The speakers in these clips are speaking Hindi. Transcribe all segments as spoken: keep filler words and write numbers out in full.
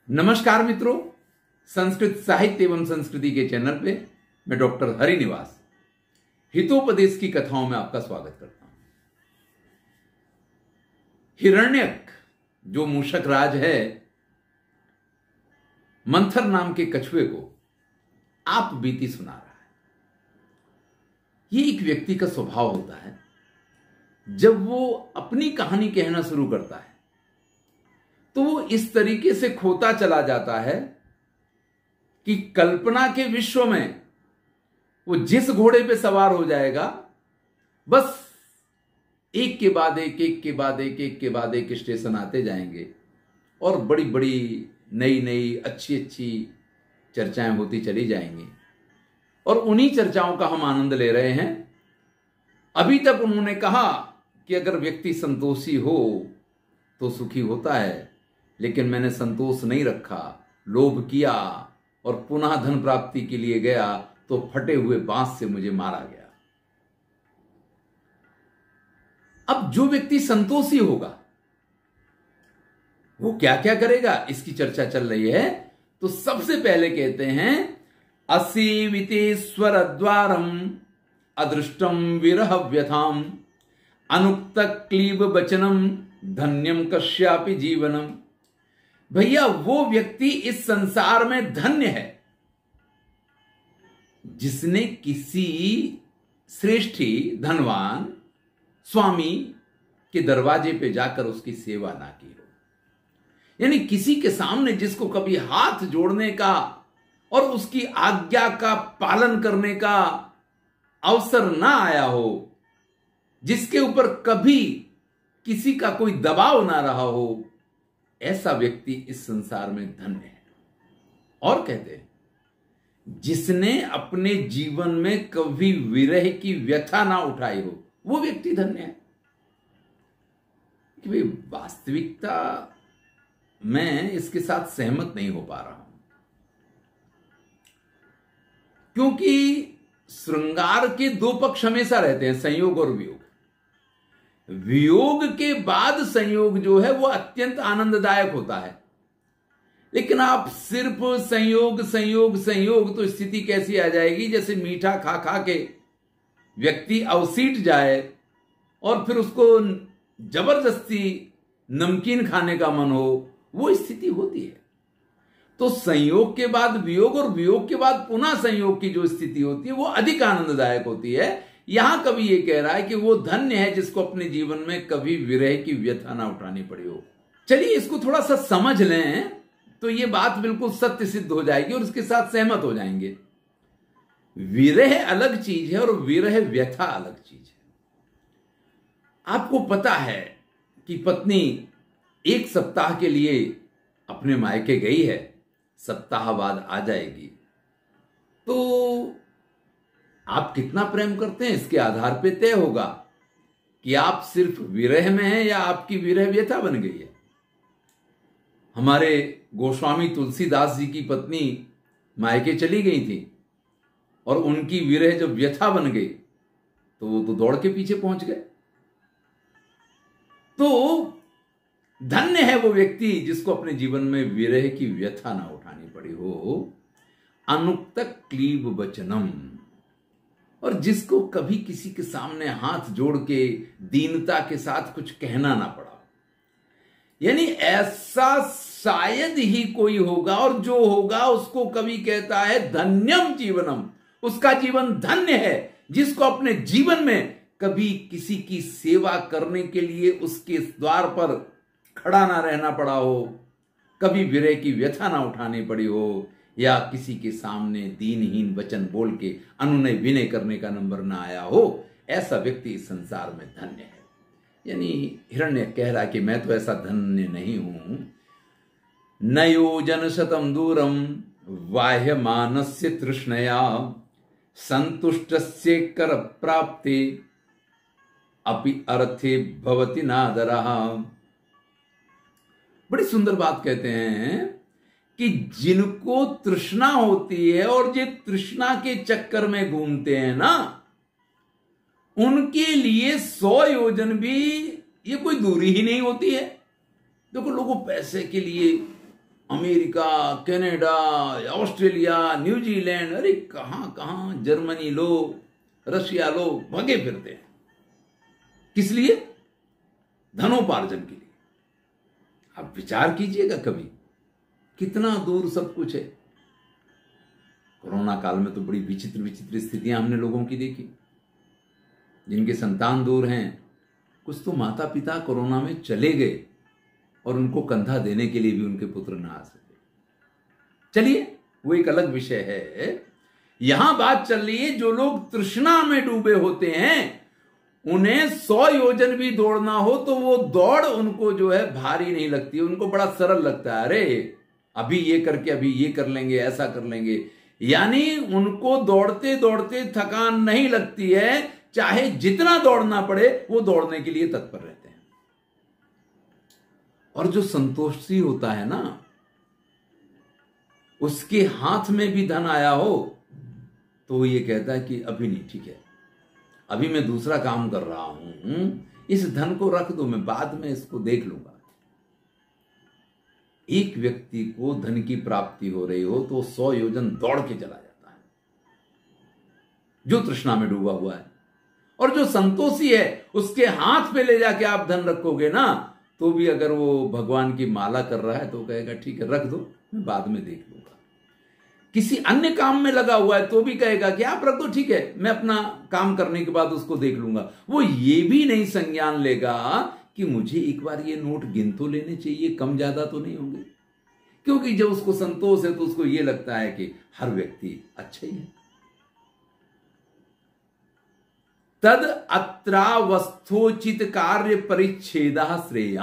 नमस्कार मित्रों, संस्कृत साहित्य एवं संस्कृति के चैनल पे मैं डॉक्टर हरिनिवास हितोपदेश की कथाओं में आपका स्वागत करता हूं। हिरण्यक जो मूषक राज है, मंथर नाम के कछुए को आप बीती सुना रहा है। यह एक व्यक्ति का स्वभाव होता है, जब वो अपनी कहानी कहना शुरू करता है तो वो इस तरीके से खोता चला जाता है कि कल्पना के विश्व में वो जिस घोड़े पे सवार हो जाएगा, बस एक के बाद एक एक के बाद एक एक के बाद एक स्टेशन आते जाएंगे और बड़ी बड़ी नई नई अच्छी अच्छी चर्चाएं होती चली जाएंगी और उन्हीं चर्चाओं का हम आनंद ले रहे हैं। अभी तक उन्होंने कहा कि अगर व्यक्ति संतोषी हो तो सुखी होता है, लेकिन मैंने संतोष नहीं रखा, लोभ किया और पुनः धन प्राप्ति के लिए गया तो फटे हुए बांस से मुझे मारा गया। अब जो व्यक्ति संतोषी होगा वो क्या क्या करेगा, इसकी चर्चा चल रही है। तो सबसे पहले कहते हैं असीवितेश्वर द्वारम अदृष्टम विरह व्यथाम अनुक्त क्लीब वचनम धन्यम कश्यापि जीवनम। भैया, वो व्यक्ति इस संसार में धन्य है जिसने किसी श्रेष्ठी धनवान स्वामी के दरवाजे पे जाकर उसकी सेवा ना की हो। यानी किसी के सामने जिसको कभी हाथ जोड़ने का और उसकी आज्ञा का पालन करने का अवसर ना आया हो, जिसके ऊपर कभी किसी का कोई दबाव ना रहा हो, ऐसा व्यक्ति इस संसार में धन्य है। और कहते हैं जिसने अपने जीवन में कभी विरह की व्यथा ना उठाई हो, वो व्यक्ति धन्य है। कि भाई, वास्तविकता मैं इसके साथ सहमत नहीं हो पा रहा हूं, क्योंकि श्रृंगार के दो पक्ष हमेशा रहते हैं, संयोग और वियोग। वियोग के बाद संयोग जो है वो अत्यंत आनंददायक होता है, लेकिन आप सिर्फ संयोग संयोग संयोग तो स्थिति कैसी आ जाएगी, जैसे मीठा खा खा के व्यक्ति अवसीट जाए और फिर उसको जबरदस्ती नमकीन खाने का मन हो, वो स्थिति होती है। तो संयोग के बाद वियोग और वियोग के बाद पुनः संयोग की जो स्थिति होती है वो अधिक आनंददायक होती है। यहां कवि ये कह रहा है कि वो धन्य है जिसको अपने जीवन में कभी विरह की व्यथा ना उठानी पड़ी हो। चलिए इसको थोड़ा सा समझ लें तो ये बात बिल्कुल सत्य सिद्ध हो जाएगी और उसके साथ सहमत हो जाएंगे। विरह अलग चीज है और विरह व्यथा अलग चीज है। आपको पता है कि पत्नी एक सप्ताह के लिए अपने मायके गई है, सप्ताह बाद आ जाएगी, तो आप कितना प्रेम करते हैं इसके आधार पे तय होगा कि आप सिर्फ विरह में हैं या आपकी विरह व्यथा बन गई है। हमारे गोस्वामी तुलसीदास जी की पत्नी मायके चली गई थी और उनकी विरह जब व्यथा बन गई तो वो तो दौड़ के पीछे पहुंच गए। तो धन्य है वो व्यक्ति जिसको अपने जीवन में विरह की व्यथा ना उठानी पड़ी हो। अनुक्त क्लीब वचनम, और जिसको कभी किसी के सामने हाथ जोड़ के दीनता के साथ कुछ कहना ना पड़ा। यानी ऐसा शायद ही कोई होगा, और जो होगा उसको कवि कहता है धन्यम जीवनम, उसका जीवन धन्य है जिसको अपने जीवन में कभी किसी की सेवा करने के लिए उसके द्वार पर खड़ा ना रहना पड़ा हो, कभी विरह की व्यथा ना उठानी पड़ी हो, या किसी के सामने दीनहीन वचन बोल के अनुनय विनय करने का नंबर ना आया हो। ऐसा व्यक्ति इस संसार में धन्य है। यानी हिरण्य कह रहा कि मैं तो ऐसा धन्य नहीं हूं। न योजन शतम दूरम बाह्य मानस्य तृष्णया संतुष्टस्य कर प्राप्ते अपि अर्थे भवति नादरः। बड़ी सुंदर बात कहते हैं कि जिनको तृष्णा होती है और जो तृष्णा के चक्कर में घूमते हैं ना, उनके लिए सौ योजन भी ये कोई दूरी ही नहीं होती है। देखो, लोगों पैसे के लिए अमेरिका, कनाडा, ऑस्ट्रेलिया, न्यूजीलैंड, अरे कहां कहां जर्मनी लोग, रशिया लोग भगे फिरते हैं। किस लिए? धनोपार्जन के लिए। आप विचार कीजिएगा कभी, कितना दूर सब कुछ है। कोरोना काल में तो बड़ी विचित्र विचित्र स्थितियां हमने लोगों की देखी। जिनके संतान दूर हैं, कुछ तो माता पिता कोरोना में चले गए और उनको कंधा देने के लिए भी उनके पुत्र ना आ सके। चलिए, वो एक अलग विषय है। यहां बात चल रही है, जो लोग तृष्णा में डूबे होते हैं, उन्हें सौ योजन भी दौड़ना हो तो वो दौड़ उनको जो है भारी नहीं लगती, उनको बड़ा सरल लगता है। अरे अभी ये करके अभी ये कर लेंगे, ऐसा कर लेंगे। यानी उनको दौड़ते दौड़ते थकान नहीं लगती है, चाहे जितना दौड़ना पड़े वो दौड़ने के लिए तत्पर रहते हैं। और जो संतोषी होता है ना, उसके हाथ में भी धन आया हो तो वो ये कहता है कि अभी नहीं, ठीक है, अभी मैं दूसरा काम कर रहा हूं, इस धन को रख दो, मैं बाद में इसको देख लूंगा। एक व्यक्ति को धन की प्राप्ति हो रही हो तो सौ योजन दौड़ के चला जाता है, जो तृष्णा में डूबा हुआ है। और जो संतोषी है, उसके हाथ पे ले जाके आप धन रखोगे ना, तो भी अगर वो भगवान की माला कर रहा है तो कहेगा ठीक है, रख दो, मैं बाद में देख लूंगा। किसी अन्य काम में लगा हुआ है तो भी कहेगा कि आप रख दो, ठीक है, मैं अपना काम करने के बाद उसको देख लूंगा। वो ये भी नहीं संज्ञान लेगा कि मुझे एक बार ये नोट गिन तो लेने चाहिए, कम ज्यादा तो नहीं होंगे। क्योंकि जब उसको संतोष है तो उसको ये लगता है कि हर व्यक्ति अच्छा ही है। तद अत्रावस्थोचित कार्य परिच्छेद श्रेया।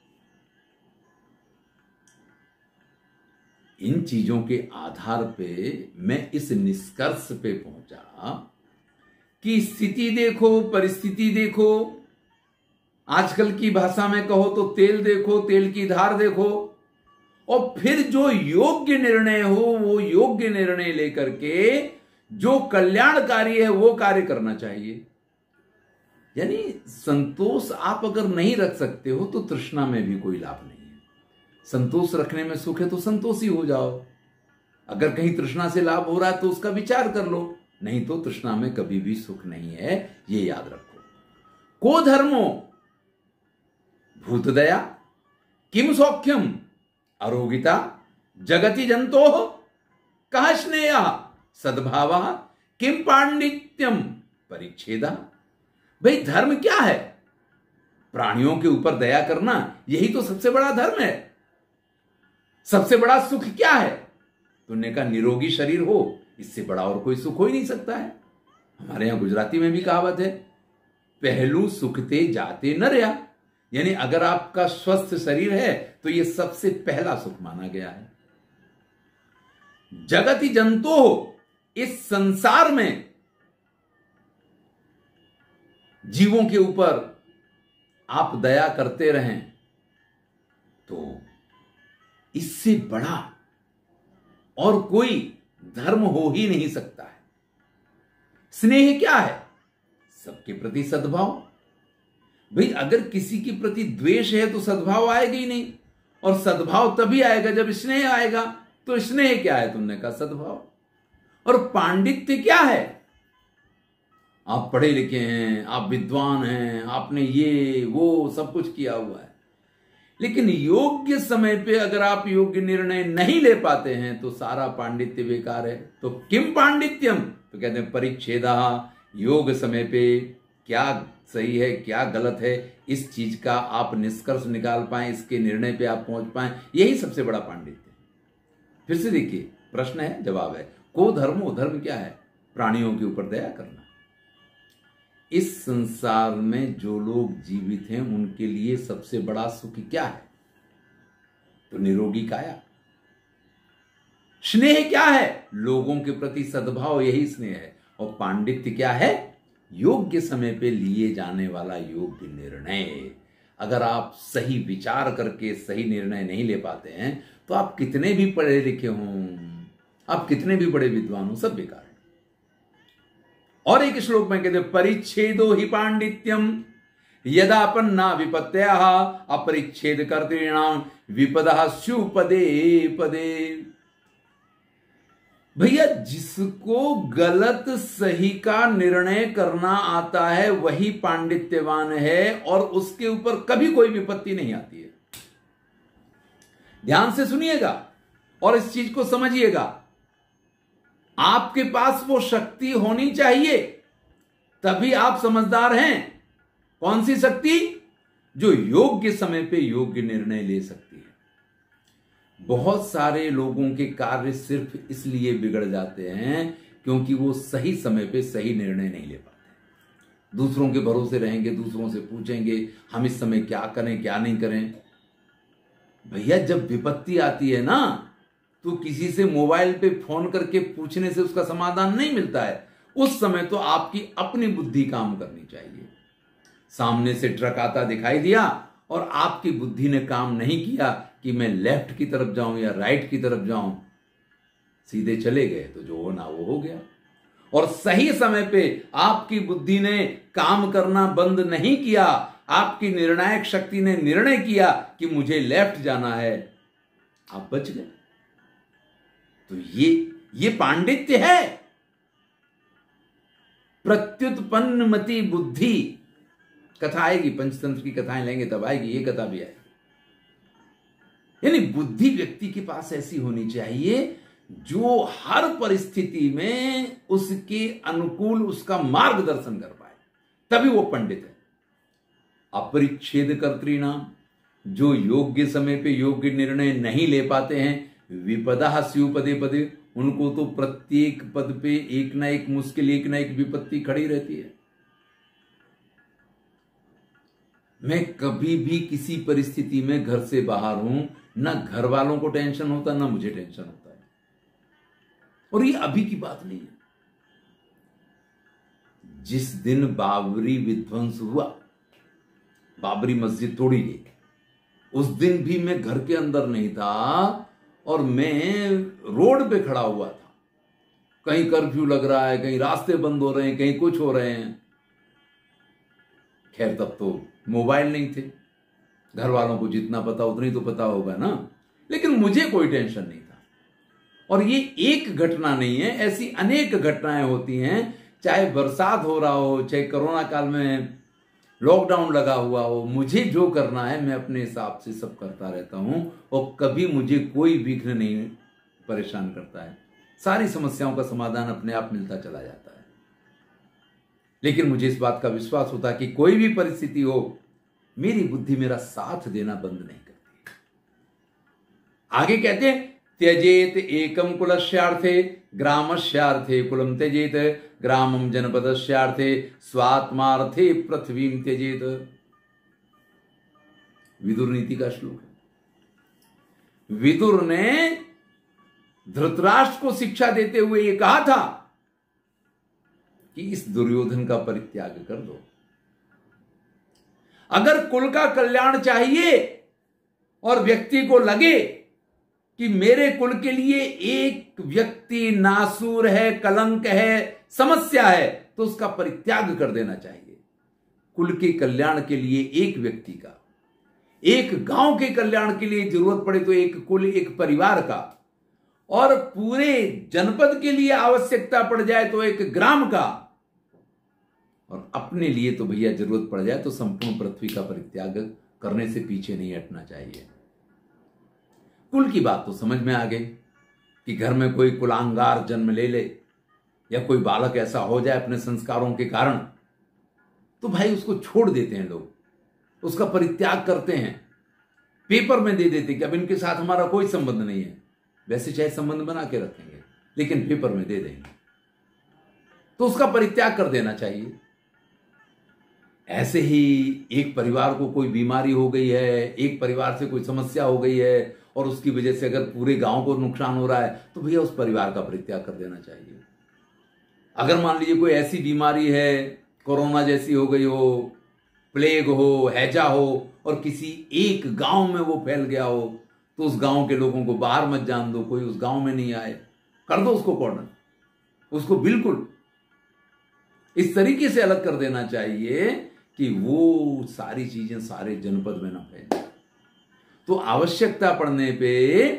इन चीजों के आधार पे मैं इस निष्कर्ष पे पहुंचा कि स्थिति देखो, परिस्थिति देखो, आजकल की भाषा में कहो तो तेल देखो, तेल की धार देखो, और फिर जो योग्य निर्णय हो वो योग्य निर्णय लेकर के जो कल्याणकारी है वो कार्य करना चाहिए। यानी संतोष आप अगर नहीं रख सकते हो तो तृष्णा में भी कोई लाभ नहीं है। संतोष रखने में सुख है तो संतोषी हो जाओ। अगर कहीं तृष्णा से लाभ हो रहा है तो उसका विचार कर लो, नहीं तो तृष्णा में कभी भी सुख नहीं है, ये याद रखो। को धर्मो भूतदया, किम सौख्यम आरोगिता, जगति जंतो कह स्नेह सद्भाव, किम पांडित्यम परिच्छेदा। भाई धर्म क्या है? प्राणियों के ऊपर दया करना, यही तो सबसे बड़ा धर्म है। सबसे बड़ा सुख क्या है? तुमने कहा निरोगी शरीर हो, इससे बड़ा और कोई सुख हो ही नहीं सकता है। हमारे यहां गुजराती में भी कहावत है, पहलू सुखते जाते न रहा। यानी अगर आपका स्वस्थ शरीर है तो यह सबसे पहला सुख माना गया है। जगति जंतो हो, इस संसार में जीवों के ऊपर आप दया करते रहें तो इससे बड़ा और कोई धर्म हो ही नहीं सकता है। स्नेह क्या है? सबके प्रति सद्भाव। भाई अगर किसी के प्रति द्वेष है तो सद्भाव आएगा ही नहीं, और सद्भाव तभी आएगा जब स्नेह आएगा। तो स्नेह क्या है? तुमने कहा सद्भाव। और पांडित्य क्या है? आप पढ़े लिखे हैं, आप विद्वान हैं, आपने ये वो सब कुछ किया हुआ है, लेकिन योग्य समय पे अगर आप योग्य निर्णय नहीं ले पाते हैं तो सारा पांडित्य बेकार है। तो किम पांडित्यम, तो कहते हैं परिच्छेदा, योग समय पे क्या सही है क्या गलत है, इस चीज का आप निष्कर्ष निकाल पाएं, इसके निर्णय पे आप पहुंच पाएं, यही सबसे बड़ा पांडित्य है। फिर से देखिए, प्रश्न है जवाब है। को धर्मो, धर्म क्या है? प्राणियों के ऊपर दया करना। इस संसार में जो लोग जीवित हैं उनके लिए सबसे बड़ा सुख क्या है? तो निरोगी काया। स्नेह क्या है? लोगों के प्रति सद्भाव, यही स्नेह है। और पांडित्य क्या है? योग्य समय पे लिए जाने वाला योग्य निर्णय। अगर आप सही विचार करके सही निर्णय नहीं ले पाते हैं तो आप कितने भी पढ़े लिखे हों, आप कितने भी बड़े विद्वान हो, सब बेकार है। और एक श्लोक में कहते परिच्छेदो हि पांडित्यम यदापन्ना विपत्त्याः अपरिच्छेद कर्तॄणाम विपदा स्यु पदे पदे। भैया जिसको गलत सही का निर्णय करना आता है वही पांडित्यवान है और उसके ऊपर कभी कोई विपत्ति नहीं आती है। ध्यान से सुनिएगा और इस चीज को समझिएगा। आपके पास वो शक्ति होनी चाहिए, तभी आप समझदार हैं। कौन सी शक्ति? जो योग्य समय पे योग्य निर्णय ले सकती है। बहुत सारे लोगों के कार्य सिर्फ इसलिए बिगड़ जाते हैं क्योंकि वो सही समय पे सही निर्णय नहीं ले पाते। दूसरों के भरोसे रहेंगे, दूसरों से पूछेंगे हम इस समय क्या करें क्या नहीं करें। भैया जब विपत्ति आती है ना, तो किसी से मोबाइल पे फोन करके पूछने से उसका समाधान नहीं मिलता है। उस समय तो आपकी अपनी बुद्धि काम करनी चाहिए। सामने से ट्रक आता दिखाई दिया और आपकी बुद्धि ने काम नहीं किया कि मैं लेफ्ट की तरफ जाऊं या राइट की तरफ जाऊं, सीधे चले गए तो जो होना वो हो गया। और सही समय पे आपकी बुद्धि ने काम करना बंद नहीं किया, आपकी निर्णायक शक्ति ने निर्णय किया कि मुझे लेफ्ट जाना है, आप बच गए। तो ये ये पांडित्य है। प्रत्युत्पन्न मति बुद्धि कथा आएगी, पंचतंत्र की कथाएं लेंगे तब आएगी, ये कथा भी आएगी। यानी बुद्धि व्यक्ति के पास ऐसी होनी चाहिए जो हर परिस्थिति में उसके अनुकूल उसका मार्गदर्शन कर पाए, तभी वो पंडित है। अपरिच्छेद कर्तृणाम, जो योग्य समय पे योग्य निर्णय नहीं ले पाते हैं, विपदा स्यु पदे पदे, उनको तो प्रत्येक पद पे एक ना एक मुश्किल, एक ना एक विपत्ति खड़ी रहती है। मैं कभी भी किसी परिस्थिति में घर से बाहर हूं, ना घर वालों को टेंशन होता ना मुझे टेंशन होता है। और ये अभी की बात नहीं है। जिस दिन बाबरी विध्वंस हुआ, बाबरी मस्जिद तोड़ी गई, उस दिन भी मैं घर के अंदर नहीं था और मैं रोड पे खड़ा हुआ था। कहीं कर्फ्यू लग रहा है, कहीं रास्ते बंद हो रहे हैं, कहीं कुछ हो रहे हैं। खैर तब तो मोबाइल नहीं थे, घर वालों को जितना पता उतनी तो पता होगा ना, लेकिन मुझे कोई टेंशन नहीं था। और ये एक घटना नहीं है, ऐसी अनेक घटनाएं होती हैं, चाहे बरसात हो रहा हो, चाहे कोरोना काल में लॉकडाउन लगा हुआ हो। मुझे जो करना है मैं अपने हिसाब से सब करता रहता हूं और कभी मुझे कोई विघ्न नहीं परेशान करता है। सारी समस्याओं का समाधान अपने आप मिलता चला जाता है। लेकिन मुझे इस बात का विश्वास होता है कि कोई भी परिस्थिति हो, मेरी बुद्धि मेरा साथ देना बंद नहीं करती। आगे कहते हैं, त्यजेत एकम कुलस्यार्थे ग्रामस्यार्थे कुलम त्यजेत ग्रामम जनपदस्यार्थे स्वात्मार्थे पृथ्वीम त्यजेत। विदुर नीति का श्लोक है। विदुर ने धृतराष्ट्र को शिक्षा देते हुए यह कहा था कि इस दुर्योधन का परित्याग कर दो। अगर कुल का कल्याण चाहिए और व्यक्ति को लगे कि मेरे कुल के लिए एक व्यक्ति नासूर है, कलंक है, समस्या है, तो उसका परित्याग कर देना चाहिए। कुल के कल्याण के लिए एक व्यक्ति का, एक गांव के कल्याण के लिए जरूरत पड़े तो एक कुल, एक परिवार का, और पूरे जनपद के लिए आवश्यकता पड़ जाए तो एक ग्राम का, और अपने लिए तो भैया जरूरत पड़ जाए तो संपूर्ण पृथ्वी का परित्याग करने से पीछे नहीं हटना चाहिए। कुल की बात तो समझ में आ गई कि घर में कोई कुलांगार जन्म ले ले या कोई बालक ऐसा हो जाए अपने संस्कारों के कारण, तो भाई उसको छोड़ देते हैं लोग, उसका परित्याग करते हैं, पेपर में दे देते कि अब इनके साथ हमारा कोई संबंध नहीं है। वैसे चाहे संबंध बना के रखेंगे लेकिन पेपर में दे देंगे, तो उसका परित्याग कर देना चाहिए। ऐसे ही एक परिवार को कोई बीमारी हो गई है, एक परिवार से कोई समस्या हो गई है और उसकी वजह से अगर पूरे गांव को नुकसान हो रहा है तो भैया उस परिवार का परित्याग कर देना चाहिए। अगर मान लीजिए कोई ऐसी बीमारी है, कोरोना जैसी हो गई हो, प्लेग हो, हैजा हो, और किसी एक गांव में वो फैल गया हो, तो उस गांव के लोगों को बाहर मत जान दो, कोई उस गांव में नहीं आए, कर दो उसको कॉर्डन, उसको बिल्कुल इस तरीके से अलग कर देना चाहिए कि वो सारी चीजें सारे जनपद में ना फैल। तो आवश्यकता पड़ने पे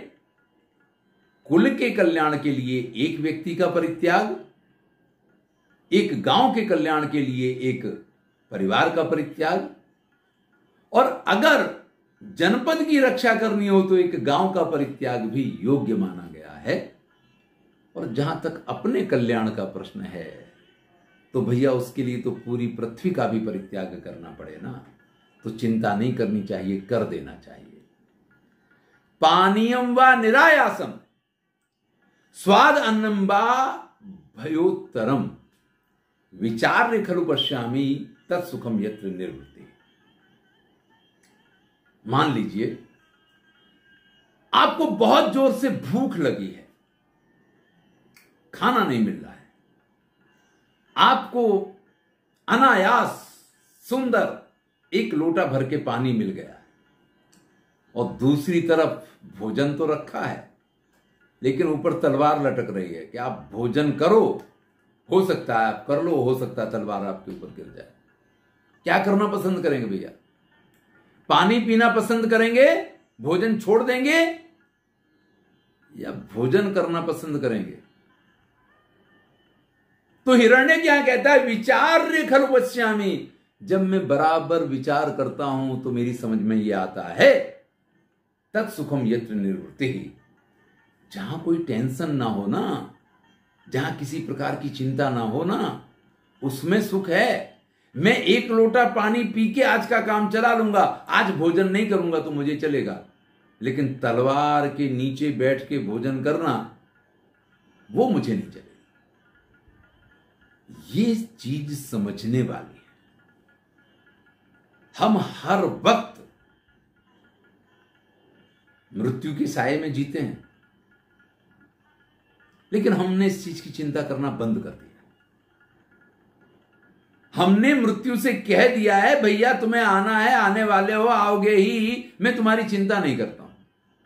कुल के कल्याण के लिए एक व्यक्ति का परित्याग, एक गांव के कल्याण के लिए एक परिवार का परित्याग, और अगर जनपद की रक्षा करनी हो तो एक गांव का परित्याग भी योग्य माना गया है। और जहां तक अपने कल्याण का प्रश्न है तो भैया उसके लिए तो पूरी पृथ्वी का भी परित्याग करना पड़े ना। तो चिंता नहीं करनी चाहिए, कर देना चाहिए। पानीयम वा निरायासम स्वाद अन्नम वा भयोत्तरम विचार्य खलु पश्यामि तत्सुखम यत्र निर्वृत्ति। मान लीजिए आपको बहुत जोर से भूख लगी है, खाना नहीं मिल रहा है, आपको अनायास सुंदर एक लोटा भर के पानी मिल गया है, और दूसरी तरफ भोजन तो रखा है लेकिन ऊपर तलवार लटक रही है कि आप भोजन करो, हो सकता है आप कर लो, हो सकता है तलवार आपके ऊपर गिर जाए। क्या करना पसंद करेंगे भैया? पानी पीना पसंद करेंगे, भोजन छोड़ देंगे, या भोजन करना पसंद करेंगे? तो हिरण्य क्या कहता है? विचार्य खलु पश्यामि। जब मैं बराबर विचार करता हूं तो मेरी समझ में यह आता है तत्सुखम यत्र निर्वृत्ति। जहां कोई टेंशन ना हो ना, जहां किसी प्रकार की चिंता ना हो ना, उसमें सुख है। मैं एक लोटा पानी पी के आज का काम चला लूंगा, आज भोजन नहीं करूंगा तो मुझे चलेगा, लेकिन तलवार के नीचे बैठ के भोजन करना वो मुझे नहीं चलेगा। ये चीज समझने वाली है। हम हर वक्त मृत्यु के साये में जीते हैं, लेकिन हमने इस चीज की चिंता करना बंद कर दिया। हमने मृत्यु से कह दिया है भैया तुम्हें आना है, आने वाले हो, आओगे ही, मैं तुम्हारी चिंता नहीं करता हूं।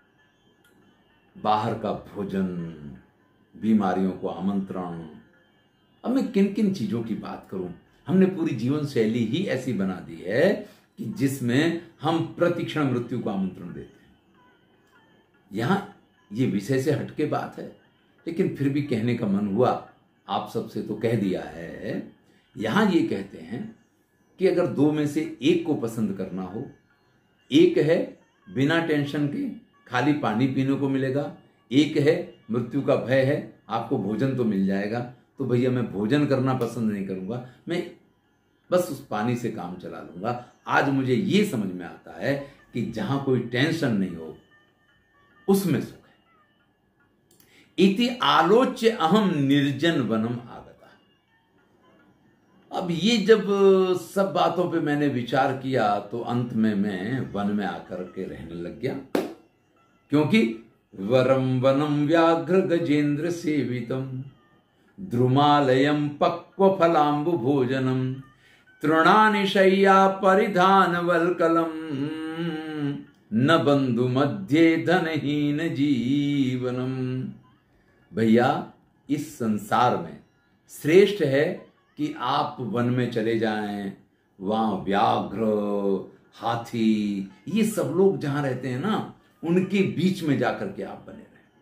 बाहर का भोजन, बीमारियों को आमंत्रण, अब मैं किन किन चीजों की बात करूं। हमने पूरी जीवन शैली ही ऐसी बना दी है कि जिसमें हम प्रतिक्षण मृत्यु को आमंत्रण देते हैं। यहां ये विषय से हटके बात है, लेकिन फिर भी कहने का मन हुआ, आप सबसे तो कह दिया है। यहां ये कहते हैं कि अगर दो में से एक को पसंद करना हो, एक है बिना टेंशन के खाली पानी पीने को मिलेगा, एक है मृत्यु का भय है, आपको भोजन तो मिल जाएगा, तो भैया मैं भोजन करना पसंद नहीं करूंगा, मैं बस उस पानी से काम चला लूंगा। आज मुझे ये समझ में आता है कि जहां कोई टेंशन नहीं हो उसमें सुख है। इति आलोच्य अहम निर्जन वनम आगता। अब ये जब सब बातों पे मैंने विचार किया तो अंत में मैं वन में आकर के रहने लग गया, क्योंकि वरम वनम व्याघ्र गजेंद्र सेवितम द्रुमालयम पक्व फलांबु भोजनम तृणानि शय्या परिधान वल्कलम न बंधु मध्य धनहीन जीवनम। भैया इस संसार में श्रेष्ठ है कि आप वन में चले जाएं, वहां व्याघ्र, हाथी, ये सब लोग जहां रहते हैं ना, उनके बीच में जाकर के आप बने रहें।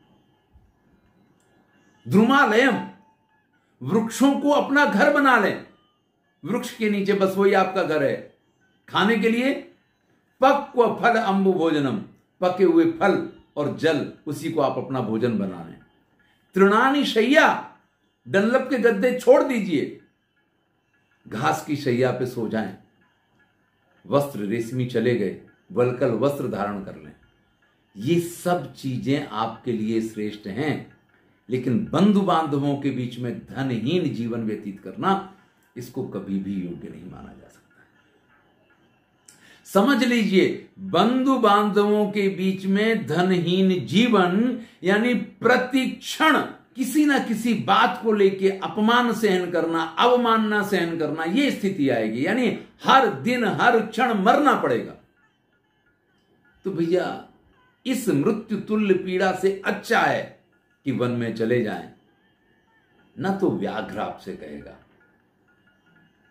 द्रुमालयम, वृक्षों को अपना घर बना लें, वृक्ष के नीचे बस वही आपका घर है। खाने के लिए पक्व फल अंबु भोजनम, पके हुए फल और जल, उसी को आप अपना भोजन बना लें। तृणानि शय्या, डंलप के गद्दे छोड़ दीजिए, घास की शैया पे सो जाएं। वस्त्र रेशमी चले गए, वल्कल वस्त्र धारण कर लें। ये सब चीजें आपके लिए श्रेष्ठ हैं, लेकिन बंधु बांधवों के बीच में धनहीन जीवन व्यतीत करना, इसको कभी भी योग्य नहीं माना जा सकता। समझ लीजिए, बंधु बांधवों के बीच में धनहीन जीवन यानी प्रतिक्षण किसी ना किसी बात को लेके अपमान सहन करना, अवमानना सहन करना, यह स्थिति आएगी। यानी हर दिन हर क्षण मरना पड़ेगा। तो भैया इस मृत्यु तुल्य पीड़ा से अच्छा है कि वन में चले जाएं। ना तो व्याघ्र आपसे कहेगा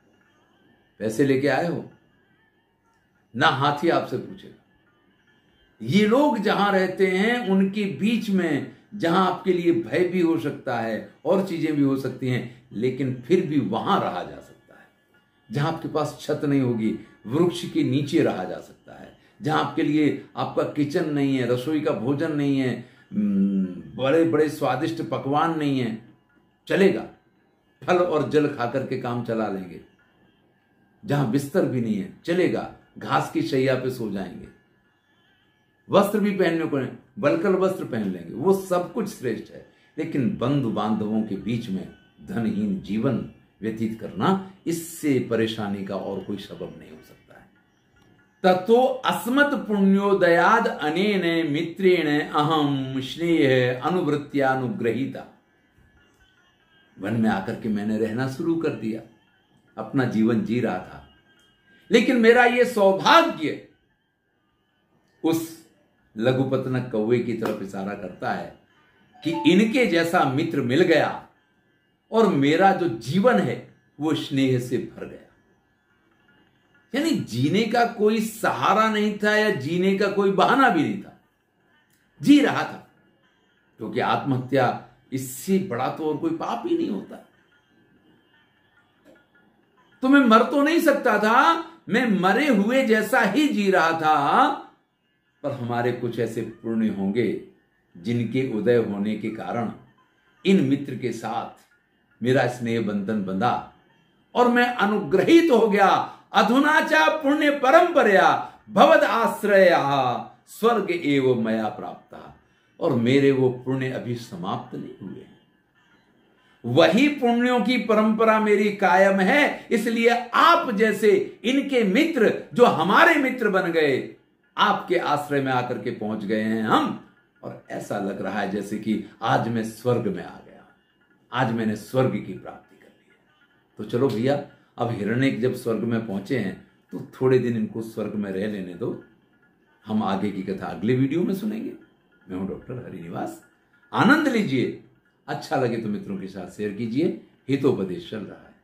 पैसे लेके आए हो, ना हाथी आपसे पूछेगा, ये लोग जहां रहते हैं उनके बीच में, जहां आपके लिए भय भी हो सकता है और चीजें भी हो सकती हैं, लेकिन फिर भी वहां रहा जा सकता है। जहां आपके पास छत नहीं होगी, वृक्ष के नीचे रहा जा सकता है। जहां आपके लिए आपका किचन नहीं है, रसोई का भोजन नहीं है, बड़े बड़े स्वादिष्ट पकवान नहीं है, चलेगा, फल और जल खा करके काम चला लेंगे। जहां बिस्तर भी नहीं है, चलेगा, घास की शैया पे सो जाएंगे। वस्त्र भी पहनने को नहीं, बलकर वस्त्र पहन लेंगे, वो सब कुछ श्रेष्ठ है। लेकिन बंधु बांधवों के बीच में धनहीन जीवन व्यतीत करना, इससे परेशानी का और कोई सबब नहीं हो सकता है। ततो अस्मत् पुण्योदयाद अनेन मित्रेण अहम स्नेह अनुवृत्त्यानुग्रहीता। वन में आकर के मैंने रहना शुरू कर दिया, अपना जीवन जी रहा था, लेकिन मेरा यह सौभाग्य उस लघुपतनक कौवे की तरफ इशारा करता है कि इनके जैसा मित्र मिल गया और मेरा जो जीवन है वो स्नेह से भर गया। यानी जीने का कोई सहारा नहीं था या जीने का कोई बहाना भी नहीं था, जी रहा था, क्योंकि आत्महत्या इससे बड़ा तो और कोई पाप ही नहीं होता। तो मैं मर तो नहीं सकता था, मैं मरे हुए जैसा ही जी रहा था, पर हमारे कुछ ऐसे पुण्य होंगे जिनके उदय होने के कारण इन मित्र के साथ मेरा स्नेह बंधन बंधा और मैं अनुग्रहित हो गया। अधुना चा पुण्य परंपरा भवद आश्रय स्वर्ग एवं मया प्राप्त। और मेरे वो पुण्य अभी समाप्त नहीं हुए हैं, वही पुण्यों की परंपरा मेरी कायम है। इसलिए आप जैसे इनके मित्र जो हमारे मित्र बन गए, आपके आश्रय में आकर के पहुंच गए हैं हम, और ऐसा लग रहा है जैसे कि आज मैं स्वर्ग में आ गया, आज मैंने स्वर्ग की प्राप्ति कर ली है। तो चलो भैया, अब हिरण्यक जब स्वर्ग में पहुंचे हैं तो थोड़े दिन इनको स्वर्ग में रह लेने दो। हम आगे की कथा अगले वीडियो में सुनेंगे। मैं हूं डॉक्टर हरिनिवास। आनंद लीजिए, अच्छा लगे तो मित्रों के साथ शेयर कीजिए। हितोपदेश चल रहा है।